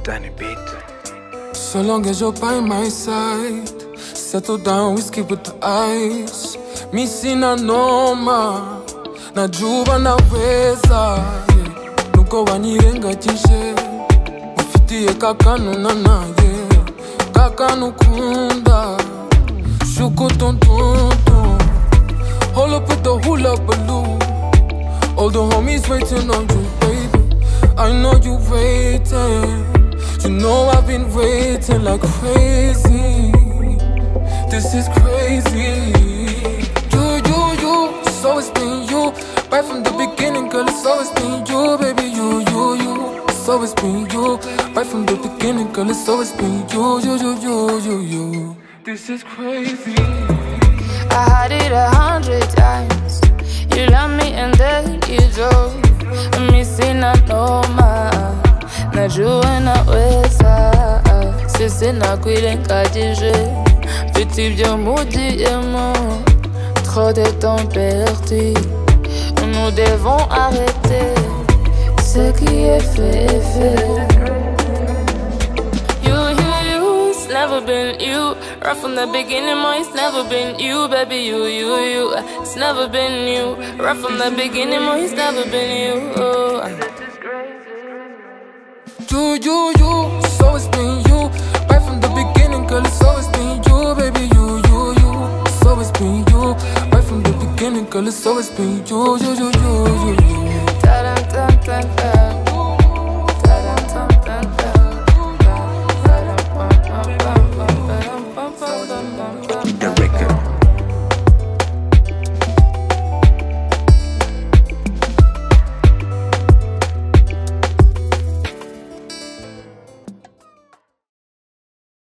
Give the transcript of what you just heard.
Danny Beat. So long as you're by my side, settle down, whiskey with the ice. Mi sina noma, najua naweza, nuko wanyirengagije, ufitiye kakanu naye, kakanu kunda, shuku tuntuntu. Hold up with the hula baloo, all the homies waiting on you, baby. I know you waiting. You know I've been waiting like crazy. This is crazy. You, it's always been you. Right from the beginning, girl, it's always been you, baby, you. It's always been you. Right from the beginning, girl, it's always been you. This is crazy. I had it 100 times. You love me and then you don't. I'm missing a noma. Najua naweza, sisi nakwirengagije, mfite ibyo mudiyemo, trop de temps perdu. Nous devons arrêter, ce qui est fait est fait. You, it's never been you. Right from the beginning, ma, it's never been you, baby, you. It's never been you. Right from the beginning, ma, it's never been you. You, it's always been you. Right from the beginning, girl, it's always been you, baby, you. It's always been you. Right from the beginning, girl, it's always been you. Ta-da-ta-ta-ta.